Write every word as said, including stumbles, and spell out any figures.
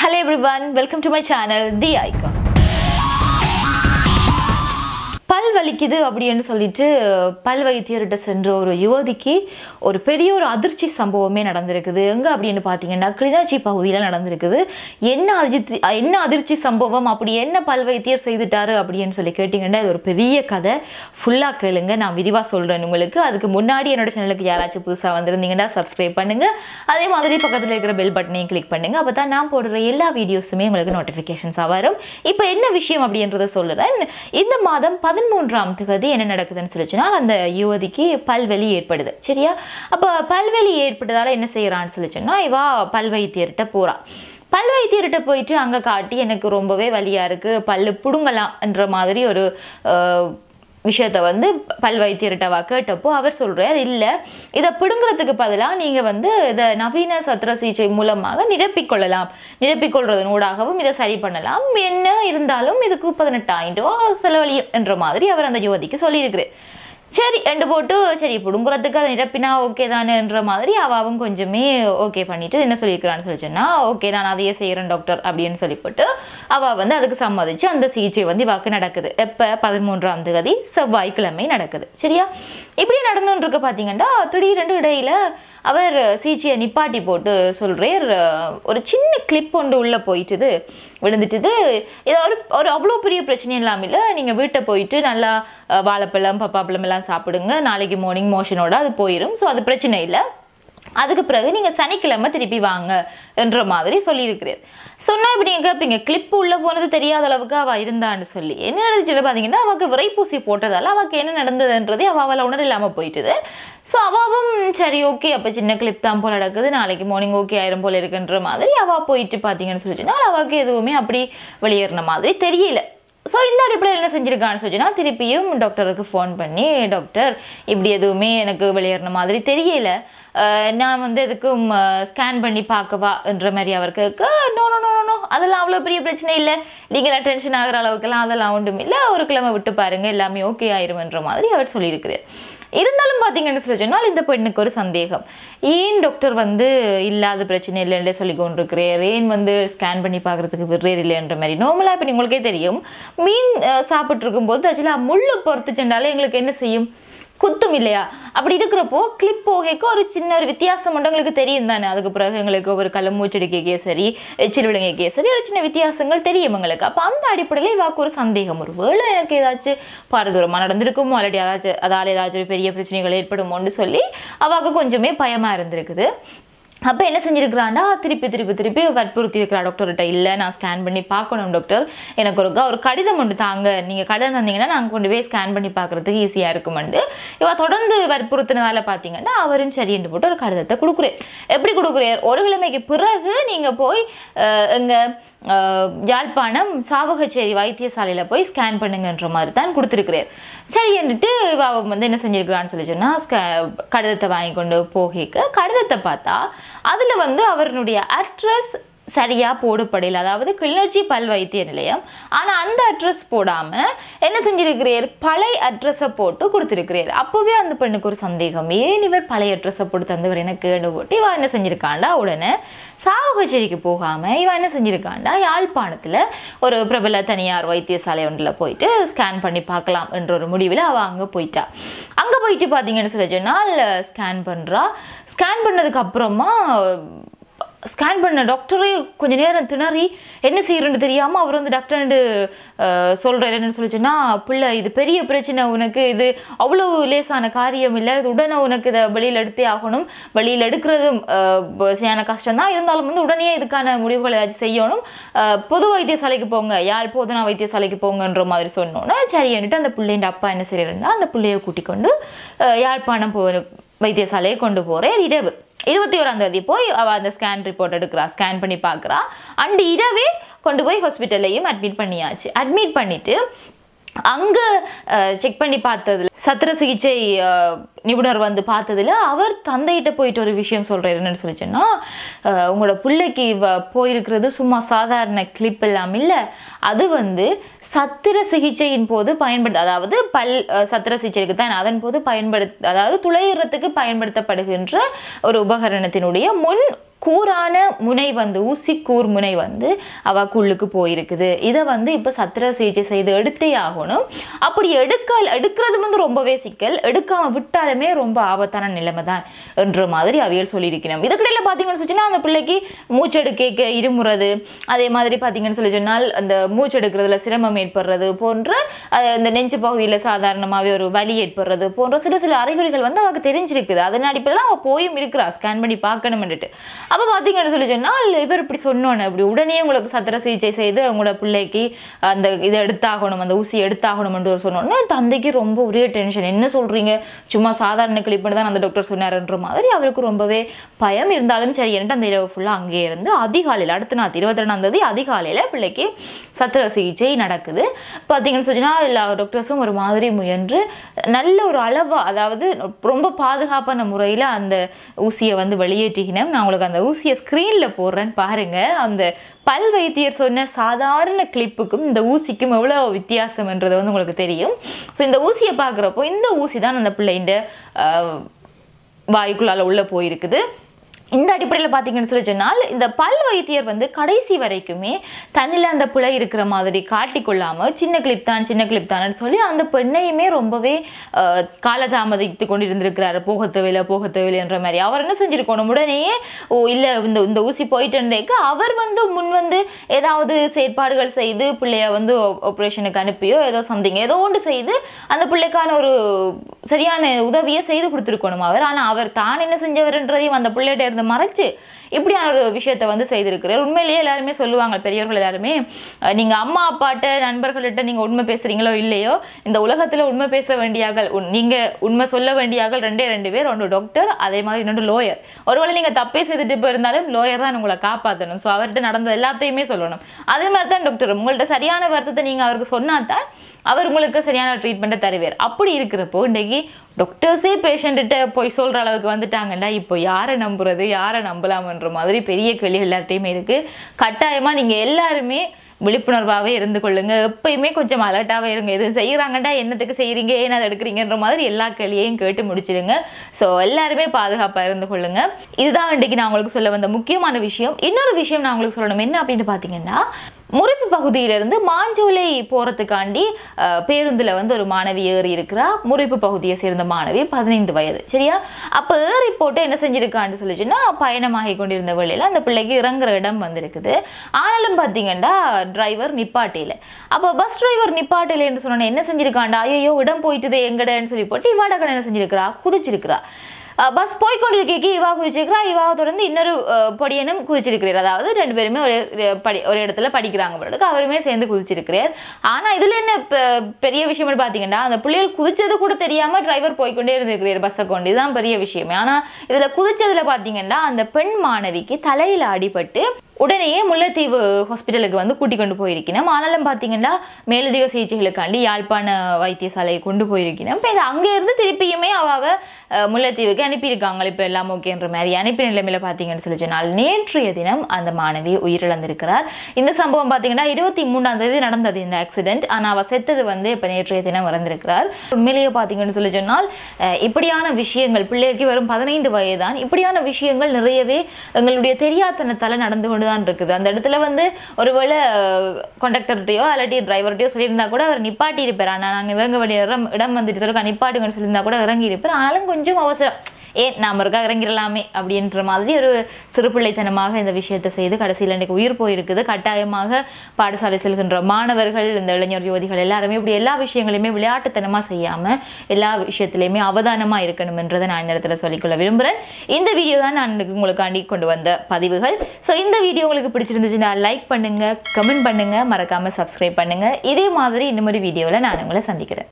Hello everyone, welcome to my channel, The Icon. பல் வலிக்குது அப்படினு சொல்லிட்டு பல் வைத்தியர்கிட்ட சென்ற ஒரு யுவதிக்கு ஒரு பெரிய ஒரு அதிர்ச்சி சம்பவமே நடந்திருக்குது. எங்க அப்படினு பாத்தீங்கன்னா கிளிநொச்சி பகுதியில நடந்திருக்குது. என்ன அதிர்ச்சி என்ன அதிர்ச்சி சம்பவம், அப்படி என்ன பல் வைத்தியர் செய்துட்டாரு அப்படினு சொல்லி கேட்டிங்கன்னா இது ஒரு பெரிய கதை. ஃபுல்லா கேளுங்க, நான் விரிவா சொல்றேன் உங்களுக்கு. அதுக்கு முன்னாடி என்னோட சேனலுக்கு யாராச்சும் புதுசா வந்திருந்தீங்கன்னா சப்ஸ்கிரைப் பண்ணுங்க. அதே மாதிரி பக்கத்துல இருக்கிற பெல் பட்டனையும் கிளிக் பண்ணுங்க. அப்பதான் நான் போடுற எல்லா வீடியோஸுமே உங்களுக்கு நோட்டிஃபிகேஷன்ஸா வரும். இப்போ என்ன விஷயம் அப்படின்றத சொல்றேன். இந்த மாதம் பதிமூன்றாம் தேதி என்ன நடக்குதுன்னு சொல்லிச்சுன்னா அந்த யுவதிக்கு பல்வலி ஏற்படுது. சரியா? அப்ப பல்வலி ஏற்பட்டதால என்ன செய்யறான்னு சொல்லிச்சுன்னா இவா பல் வைத்தியர்கிட்ட போறா. பல் வைத்தியர்கிட்ட போயிட்டு அங்க காட்டி எனக்கு ரொம்பவே வலியா இருக்கு, பல்லு புடுங்கலாம் என்ற மாதிரி ஒரு விஷயத்த வந்து பல் வைத்தியர்கிட்ட கேட்டப்போ அவர் சொல்றார், இல்ல இதை பிடுங்குறதுக்கு பதிலாக நீங்க வந்து இதை நவீன சத்திர சிகிச்சை மூலமாக நிரப்பிக்கொள்ளலாம், நிரப்பிக்கொள்றதன் ஊடாகவும் இதை சரி பண்ணலாம், என்ன இருந்தாலும் இதுக்கு பதினெட்டாயிரம் ரூபா செலவழியும் என்ற மாதிரி அவர் அந்த யுவதிக்கு சொல்லியிருக்கிறார். சரி ரெண்டு போட்டு சரி பிடுங்குறதுக்கு அதை நிரப்பினா ஓகே தானேன்ற மாதிரி அவாவும் கொஞ்சமே ஓகே பண்ணிட்டு என்ன சொல்லியிருக்கிறான்னு சொல்லி சொன்னா, ஓகே நான் அதையே செய்கிறேன் டாக்டர் அப்படின்னு சொல்லிவிட்டு அவள் வந்து அதுக்கு சம்மதிச்சு அந்த சிகிச்சை வந்து வாக்கு நடக்குது. எப்போ பதிமூன்றாம் தேதி செவ்வாய்க்கிழமை நடக்குது. சரியா? இப்படி நடந்துன்னு இருக்க பார்த்தீங்கன்னா திடீரென்று இடையில அவர் சிகிச்சையை நிப்பாட்டி போட்டு சொல்றார், ஒரு சின்ன கிளிப் ஒன்று உள்ளே போயிட்டுது விழுந்துட்டுது. இது ஒரு ஒரு அவ்வளோ பெரிய பிரச்சனை இல்லாமல் இல்லை, நீங்கள் வீட்டை போயிட்டு நல்லா வாழைப்பழம் பப்பாப்பழம் எல்லாம் சாப்பிடுங்க, நாளைக்கு மார்னிங் மோஷனோட அது போயிடும், ஸோ அது பிரச்சனை இல்லை, அதுக்கு பிறகு நீங்கள் சனிக்கிழமை திருப்பி வாங்க என்ற மாதிரி சொல்லியிருக்கிறார். சொன்னால் இப்படி நீங்கள் கேட்பீங்க, கிளிப்பு உள்ளே போனது தெரியாத அளவுக்கு அவள் இருந்தான்னு சொல்லி. என்ன நடந்துச்சு பார்த்தீங்கன்னா அவளுக்கு விரைப்பூசி போட்டதால் அவளுக்கு என்ன நடந்ததுன்றதே அவள் உணர இல்லாமல் போயிட்டுது. ஸோ அவாவும் சரி ஓகே அப்போ சின்ன கிளிப் தான் போல் நடக்குது, நாளைக்கு மார்னிங் ஓகே ஆயிரம் போல் இருக்குன்ற மாதிரி அவள் போயிட்டு பார்த்தீங்கன்னு சொல்லிட்டுனா அவளுக்கு எதுவுமே அப்படி வெளியேறின மாதிரி தெரியல. ஸோ இந்த அடிப்படையில் என்ன செஞ்சுருக்கான்னு சொல்லிச்சுன்னா திருப்பியும் டாக்டருக்கு ஃபோன் பண்ணி, டாக்டர் இப்படி எதுவுமே எனக்கு வெளியேறின மாதிரி தெரியல, நான் வந்து எதுக்கும் ஸ்கேன் பண்ணி பார்க்கவா என்ற மாதிரி அவருக்கு நோ நோ நோ நோ அதெல்லாம் அவ்வளோ பெரிய பிரச்சனை இல்லை, நீங்களாம் டென்ஷன் ஆகிற அளவுக்குலாம் அதெல்லாம் ஒன்றும் இல்லை, ஒரு கிழமை விட்டு பாருங்க எல்லாமே ஓகே ஆயிரும்ன்ற மாதிரி அவர் சொல்லியிருக்கிறார். இருந்தாலும் பார்த்தீங்கன்னு சொல்லி சொன்னால் இந்த பெண்ணுக்கு ஒரு சந்தேகம், ஏன் டாக்டர் வந்து இல்லாத பிரச்சனை இல்லைன்னு சொல்லி கொண்டிருக்கிறேன், ஏன் வந்து ஸ்கேன் பண்ணி பார்க்குறதுக்கு விடுறேர் இல்லைன்ற மாதிரி. நார்மலாக இப்போ உங்களுக்கே தெரியும், மீன் சாப்பிட்டு இருக்கும்போது ஆக்சுவலாக முள்ளு பொறுத்து சென்றாலே எங்களுக்கு என்ன செய்யும், குத்தும் இல்லையா? அப்படி இருக்கிறப்போ கிளிப் போகைக்கு ஒரு சின்ன ஒரு வித்தியாசம் மட்டும் எங்களுக்கு தெரியும் தானே. அதுக்கு பிறகு எங்களுக்கு ஒரு கள்ள மூச்சடிக்கைக்கே சரி எச்சில் விலங்கைக்கே சரி ஒரு சின்ன வித்தியாசங்கள் தெரியும் எங்களுக்கு. அப்போ அந்த அடிப்படையில் இவாக்கு ஒரு சந்தேகம், ஒரு வேளை எனக்கு ஏதாச்சும் பாரதூரமாக நடந்திருக்குமோ அல்லடி ஏதாச்சும் அதால் ஏதாச்சும் ஒரு பெரிய பிரச்சனைகள் ஏற்படுமோன்னு சொல்லி அவாக்கு கொஞ்சமே பயமாக இருந்திருக்குது. அப்போ என்ன செஞ்சுருக்கிறாண்டா திருப்பி திருப்பி திருப்பி வற்புறுத்தி இருக்கிறா டாக்டர்கிட்ட, இல்லை நான் ஸ்கேன் பண்ணி பார்க்கணும் டாக்டர், எனக்கு ஒரு ஒரு கடிதம் ஒன்று தாங்க, நீங்கள் கடிதம் தந்தீங்கன்னா நாங்கள் கொண்டு போய் ஸ்கேன் பண்ணி பார்க்குறதுக்கு ஈஸியாக இருக்குமெண்டு இவ தொடர்ந்து வற்புறுத்தினதால பார்த்தீங்கன்னா அவரும் சரின்னு போட்டு ஒரு கடிதத்தை கொடுக்குறார். எப்படி கொடுக்குறார், ஒரு கிழமைக்கு பிறகு நீங்கள் போய் எங்கள் யாழ்ப்பாணம் சாவகச்சேரி வைத்தியசாலையில் போய் ஸ்கேன் பண்ணுங்கன்ற மாதிரி தான் கொடுத்துருக்குறார். சரி என்றுட்டு அவ வந்து என்ன செஞ்சிருக்கிறான்னு சொல்லி சொன்னால் ஸ்கே கடிதத்தை வாங்கி கொண்டு போகிக்க கடிதத்தை பார்த்தா அதில் வந்து அவருடைய அட்ரஸ் சரியாக போடப்படையில், அதாவது கிளிநொச்சி பல் வைத்திய நிலையம், ஆனால் அந்த அட்ரஸ் போடாமல் என்ன செஞ்சிருக்கிறார், பழைய அட்ரஸை போட்டு கொடுத்துருக்கிறார். அப்போவே அந்த பெண்ணுக்கு ஒரு சந்தேகம், ஏன் இவர் பழைய அட்ரஸை போட்டு தந்தவர் எனக்கு போட்டு இவன் என்ன செஞ்சிருக்காண்டா உடனே சாவகச்சேரிக்கு போகாமல் இவன் என்ன செஞ்சிருக்காண்டா யாழ்ப்பாணத்தில் ஒரு பிரபல தனியார் வைத்தியசாலை ஒன்றில் போயிட்டு ஸ்கேன் பண்ணி பார்க்கலாம் என்ற ஒரு முடிவில் அவள் அங்கே போயிட்டா. அங்கே போயிட்டு பார்த்தீங்கன்னு சொல்லி சொன்னால் ஸ்கேன் பண்ணுறா. ஸ்கேன் பண்ணதுக்கு அப்புறமா ஸ்கேன் பண்ண டாக்டரே கொஞ்சம் நேரம் திணறி என்ன செய்யறன்னு தெரியாமல் அவர் வந்து டாக்டர்ண்டு சொல்கிறார். என்னன்னு சொல்லி சொன்னால், பிள்ளை இது பெரிய பிரச்சனை, உனக்கு இது அவ்வளோ லேசான காரியம் இல்லை, இது உடனே உனக்கு இதை வெளியில் எடுத்தே ஆகணும், வெளியில் எடுக்கிறதும் சரியான கஷ்டம்தான், இருந்தாலும் வந்து உடனே இதுக்கான முடிவுகளை ஏதாச்சும் செய்யணும், பொது வைத்தியசாலைக்கு போங்க, யாழ் போதனா வைத்தியசாலைக்கு போங்கன்ற மாதிரி சொன்னோன்னா சரி என்கிட்ட அந்த பிள்ளைன்ற அப்பா என்ன செய்யறேன்னா அந்த பிள்ளையை கூட்டிக் கொண்டு யாழ்ப்பாணம் போ வைத்தியசாலையை கொண்டு போகிறேன். இரவு இருபத்தி ஓராம் தேதி போய் அவள் அந்த ஸ்கேன் ரிப்போர்ட் எடுக்கிறா, ஸ்கேன் பண்ணி பார்க்குறா. அண்டு இரவே கொண்டு போய் ஹாஸ்பிட்டல்லையும் அட்மிட் பண்ணியாச்சு. அட்மிட் பண்ணிவிட்டு அங்கே செக் பண்ணி பார்த்ததுல சத்திர சிகிச்சை நிபுணர் வந்து பார்த்ததுல அவர் தந்தைகிட்ட போயிட்டு ஒரு விஷயம் சொல்கிறார். என்னன்னு சொல்லிச்சேன்னா, உங்களோட பிள்ளைக்கு போயிருக்கிறது சும்மா சாதாரண கிளிப் எல்லாம் இல்லை, அது வந்து சத்திர சிகிச்சையின் போது பயன்படுத்த, அதாவது பல் சத்திர சிகிச்சைக்கு தான் அதன் போது பயன்படுத்த, அதாவது துளையிறதுக்கு பயன்படுத்தப்படுகின்ற ஒரு உபகரணத்தினுடைய முன் கூரான முனை வந்து ஊசி கூர் முனை வந்து அவக்குள்ளுக்கு போயிருக்குது. இதை வந்து இப்போ சத்திர சிகிச்சை செய்து எடுத்தே ஆகணும். அப்படி எடுக்க எடுக்கிறது வந்து ரொம்பவே சிக்கல், எடுக்காமல் விட்டாலுமே ரொம்ப ஆபத்தான நிலைமை தான் என்ற மாதிரி அவியல் சொல்லியிருக்கணும். இதுக்கிடையில் பார்த்தீங்கன்னு சொன்னால் அந்த பிள்ளைக்கு மூச்செடுக்க இருமுறது, அதே மாதிரி பார்த்தீங்கன்னு சொல்லி சொன்னால் அந்த மூச்செடுக்கிறதுல சிரமம் ஏற்படுறது போன்ற, இந்த நெஞ்சு பகுதியில் சாதாரணமாகவே ஒரு வலி ஏற்படுறது போன்ற சில சில அறிகுறிகள் வந்து அவருக்கு தெரிஞ்சிருக்குது. அதன் அடிப்படையில் அவள் போயும் இருக்கிறா ஸ்கேன் பண்ணி பார்க்கணும்னுட்டு. அப்போ பார்த்தீங்கன்னு சொல்லி சொன்னால் இவர் இப்படி சொன்னோன்னு அப்படி உடனே உங்களுக்கு சத்திர சிகிச்சை செய்து அவங்களோட பிள்ளைக்கு அந்த இதை எடுத்தாகணும், அந்த ஊசி எடுத்தாகணும்னு சொன்னோன்னே தந்தைக்கு ரொம்ப ஒரே டென்ஷன். என்ன சொல்கிறீங்க, சும்மா சாதாரண கிளிப்புன்னு தான் அந்த டாக்டர் சொன்னார்ன்ற மாதிரி அவருக்கு ரொம்பவே பயம். இருந்தாலும் சரி என்று அந்த இரவு ஃபுல்லாக அங்கேயே இருந்து அதிகாலையில் அடுத்த நாள் இருபத்தி ரெண்டாம் தேதி அதிகாலையில் பிள்ளைக்கு சத்திர சிகிச்சை நடக்குது. பார்த்தீங்கன்னு சொன்னால் எல்லா டாக்டர்ஸும் ஒரு மாதிரி முயன்று நல்ல ஒரு அளவாக, அதாவது ரொம்ப பாதுகாப்பான முறையில் அந்த ஊசியை வந்து வெளியேற்றிக்கணும். நான் உங்களுக்கு அந்த ஊசியை ஸ்க்ரீனில் போடுறேன்னு பாருங்க. அந்த பல் வைத்தியர் சொன்ன சாதாரண கிளிப்புக்கும் இந்த ஊசிக்கும் எவ்வளோ வித்தியாசம்ன்றது வந்து உங்களுக்கு தெரியும். ஸோ இந்த ஊசியை பார்க்குறப்போ இந்த ஊசி தான் அந்த பிள்ளைண்ட வாய்க்குள்ளால் உள்ளே போயிருக்குது. இந்த அடிப்படையில் பார்த்தீங்கன்னு சொல்லி சொன்னால் இந்த பல் வைத்தியர் வந்து கடைசி வரைக்குமே தண்ணியில் அந்த பிழை இருக்கிற மாதிரி காட்டிக்கொள்ளாமல் சின்ன கிளிப் தான் சின்ன கிளிப் தான்னு சொல்லி அந்த பெண்ணையுமே ரொம்பவே காலதாமதித்து கொண்டு இருந்திருக்கிறாரு. போக தேவையில்லை போக தேவையில்லை என்ற மாதிரி அவர் என்ன செஞ்சுருக்கணும், உடனேயே ஓ இல்லை இந்த இந்த ஊசி போயிட்டுன்றேக்கு அவர் வந்து முன் வந்து ஏதாவது செயற்பாடுகள் செய்து பிள்ளைய வந்து ஆப்ரேஷனுக்கு அனுப்பியோ ஏதோ சம்திங் ஏதோ ஒன்று செய்து அந்த பிள்ளைக்கான ஒரு சரியான உதவியை செய்து கொடுத்துருக்கணும் அவர். ஆனால் அவர் தான் என்ன செஞ்சவர்ன்றதையும் அந்த பிள்ளைகிட்ட இருந்து மறைச்சு இப்படியான ஒரு விஷயத்தை வந்து செய்திருக்கிறார். உண்மையிலேயே எல்லாருமே சொல்லுவாங்க, பெரியவர்கள் எல்லாருமே, நீங்க அம்மா அப்பாட்ட நண்பர்கள்ட்ட நீங்க உண்மை பேசுறீங்களோ இல்லையோ, இந்த உலகத்துல உண்மை பேச வேண்டியார்கள், நீங்க உண்மை சொல்ல வேண்டியார்கள் ரெண்டே ரெண்டு பேர், ஒன்று டாக்டர், அதே மாதிரி இன்னொன்று லோயர். ஒருவேளை நீங்க தப்பே செய்துட்டு போயிருந்தாலும் லோயர் தான் உங்களை காப்பாற்றணும். ஸோ அவர்கிட்ட நடந்த எல்லாத்தையுமே சொல்லணும். அதே மாதிரி தான் டாக்டர், உங்கள்கிட்ட சரியான வருத்தத்தை நீங்க அவருக்கு சொன்னாதான் அவர் உங்களுக்கு சரியான ட்ரீட்மெண்ட்டை தருவார். அப்படி இருக்கிறப்போ இன்றைக்கி டாக்டர்ஸே பேஷண்ட்டு போய் சொல்கிற அளவுக்கு வந்துட்டாங்கல்ல, இப்போ யாரை நம்புறது யாரை நம்பலாமன்ற மாதிரி பெரிய கேள்வி எல்லார்ட்டையுமே இருக்குது. கட்டாயமாக நீங்கள் எல்லாருமே விழிப்புணர்வாகவே இருந்து கொள்ளுங்க. எப்பயுமே கொஞ்சம் அலர்ட்டாகவே இருங்க. எதுவும் செய்கிறாங்கண்டா என்னத்துக்கு செய்கிறீங்க, ஏன் அதை எடுக்கிறீங்கன்ற மாதிரி எல்லா கேள்வியையும் கேட்டு முடிச்சிடுங்க. ஸோ எல்லாருமே பாதுகாப்பாக இருந்து கொள்ளுங்க. இதுதான் இன்றைக்கி நான் உங்களுக்கு சொல்ல வந்த முக்கியமான விஷயம். இன்னொரு விஷயம் நான் உங்களுக்கு சொல்லணும், என்ன அப்படின்னு பார்த்தீங்கன்னா, முறிப்பு பகுதியிலிருந்து மாஞ்சோலை போகிறதுக்காண்டி பேருந்தில் வந்து ஒரு மாணவி ஏறி இருக்கிறா. முறிப்பு பகுதியை சேர்ந்த மாணவி, பதினைந்து வயது, சரியா? அப்போ ஏறி போட்டு என்ன செஞ்சிருக்கான்னு சொல்லிச்சுன்னா, பயணமாகி கொண்டிருந்த வேளையில் அந்த பிள்ளைக்கு இறங்குற இடம் வந்திருக்குது. ஆனாலும் பார்த்தீங்கன்னா டிரைவர் நிப்பாட்டில. அப்போ பஸ் டிரைவர் நிப்பாட்டில என்று சொன்னோன்னே என்ன செஞ்சிருக்காண்டா, ஐயோ இடம் போயிட்டுது எங்கடன்னு சொல்லி போட்டு இவாடகன் என்ன செஞ்சிருக்கிறா, குதிச்சிருக்கிறா. பஸ் போய்கொண்டிருக்கே இவா குதிச்சிருக்கிறா, இவாவை தொடர்ந்து இன்னொரு பொடியனும் குதிச்சிருக்கிறார். அதாவது ரெண்டு பேருமே ஒரு படி ஒரு இடத்துல படிக்கிறாங்க போல, அவருமே சேர்ந்து குதிச்சிருக்கிறார். ஆனால் இதில் என்ன பெரிய விஷயம்னு பார்த்தீங்கன்னா, அந்த பிள்ளைகள் குதிச்சது கூட தெரியாமல் டிரைவர் போய்கொண்டே இருந்திருக்கிறார் பஸ்ஸை கொண்டு. இதுதான் பெரிய விஷயமே. ஆனால் இதில் குதிச்சதில் பார்த்தீங்கன்னா அந்த பெண் மாணவிக்கு தலையில் அடிபட்டு உடனேயே முல்லைத்தீவு ஹாஸ்பிட்டலுக்கு வந்து கூட்டிக் கொண்டு போயிருக்கணும். ஆனாலும் பார்த்தீங்கன்னா மேலதிக சிகிச்சைகளுக்காண்டி யாழ்ப்பாண வைத்தியசாலையை கொண்டு போயிருக்கணும். இப்போ இது அங்கேருந்து திருப்பியுமே அவாவை முல்லைத்தீவுக்கு அனுப்பியிருக்காங்க. இப்போ எல்லாம் ஓகேன்ற மாதிரி அனுப்பி நிலைமையில் பார்த்தீங்கன்னு சொல்லி சொன்னால் நேற்றைய தினம் அந்த மாணவி உயிரிழந்திருக்கிறார். இந்த சம்பவம் பார்த்தீங்கன்னா இருபத்தி மூன்றாம் தேதி நடந்தது இந்த ஆக்சிடென்ட். ஆனால் அவள் செத்தது வந்து இப்போ நேற்றைய தினம் இறந்திருக்கிறார். உண்மையிலேயே பார்த்தீங்கன்னு சொல்லி சொன்னால் இப்படியான விஷயங்கள், பிள்ளைக்கு வரும் பதினைந்து வயதான், இப்படியான விஷயங்கள் நிறையவே எங்களுடைய தெரியாதனத்தால் நடந்து கொண்டு இருக்குது. அந்த இடத்துல வந்து ஒருவேளை கண்டக்டர்கிட்டயோ அல்லாட்டி டிரைவர்கிட்டயோ சொல்லியிருந்தா கூட அவர் நிப்பாட்டி இருப்பார். ஆனால் நாங்கள் இறங்க வேண்டிய இடம் இடம் வந்துட்டு நிப்பாட்டுங்கன்னு சொல்லியிருந்தா கூட இறங்கி இருப்பார். ஆனாலும் கொஞ்சம் அவசரம், ஏன் நாம் இருக்கா இறங்கிடலாமே அப்படின்ற மாதிரி ஒரு சிறுபிள்ளைத்தனமாக இந்த விஷயத்தை செய்து கடைசியில் இன்றைக்கு உயிர் போயிருக்குது. கட்டாயமாக பாடசாலை செல்கின்ற மாணவர்கள், இந்த இளைஞர் யுவதிகள் எல்லாருமே இப்படி எல்லா விஷயங்களையுமே விளையாட்டுத்தனமாக செய்யாமல் எல்லா விஷயத்திலையுமே அவதானமாக இருக்கணும் என்றதை நான் இந்த இடத்துல சொல்லிக்கொள்ள விரும்புகிறேன். இந்த வீடியோ தான் நான் உங்களுக்காண்டி கொண்டு வந்த பதிவுகள். ஸோ இந்த வீடியோ உங்களுக்கு பிடிச்சிருந்துச்சுன்னா லைக் பண்ணுங்கள், கமெண்ட் பண்ணுங்கள், மறக்காமல் சப்ஸ்கிரைப் பண்ணுங்கள். இதே மாதிரி இன்னும் ஒரு வீடியோவில் நான் உங்களை சந்திக்கிறேன்.